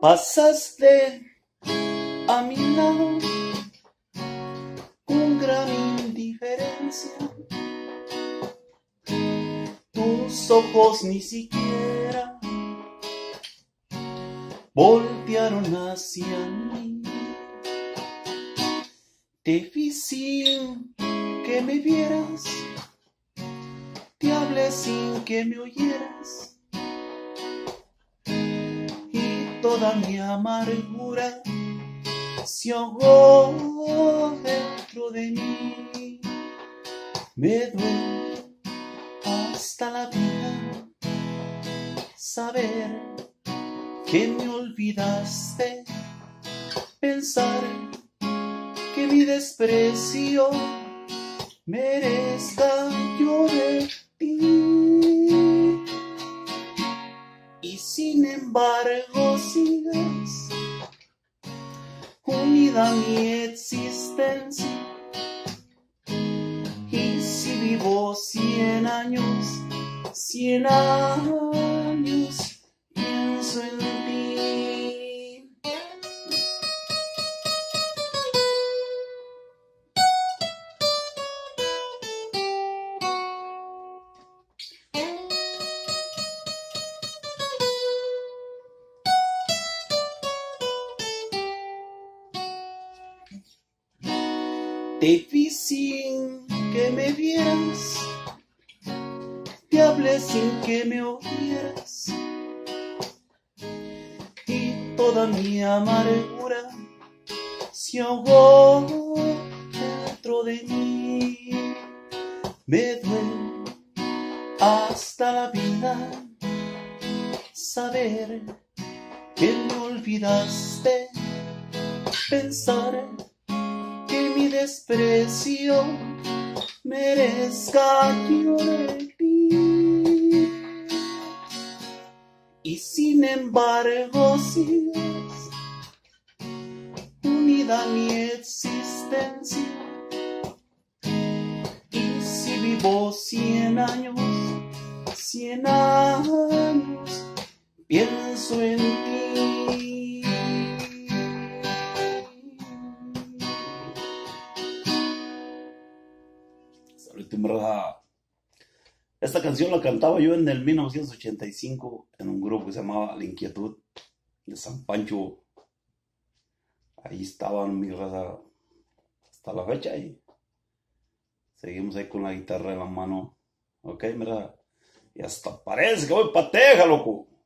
Pasaste a mi lado con gran indiferencia. Tus ojos ni siquiera voltearon hacia mí. Te vi sin que me vieras, te hablé sin que me oyeras, y toda mi amargura se ahogó dentro de mí. Me duele hasta la vida saber que me olvidaste, pensar que mi desprecio merezca yo de ti. Y sin embargo sigues unida a mi existencia. Y si vivo 100 años, 100 años pienso en ti. Te vi sin que me vieras, te hablé sin que me oyeras, y toda mi amargura se ahogó dentro de mí. Me duele hasta la vida saber que me olvidaste, pensar que mi desprecio merezca yo de ti. Y sin embargo sigues unida a mi existencia. Y si vivo 100 años, 100 años pienso en ti. Esta canción la cantaba yo en el 1985 en un grupo que se llamaba La Inquietud de San Pancho. Ahí estaban mi raza hasta la fecha y seguimos ahí con la guitarra en la mano. Ok, mira, y hasta parece que voy pa' Texas, loco.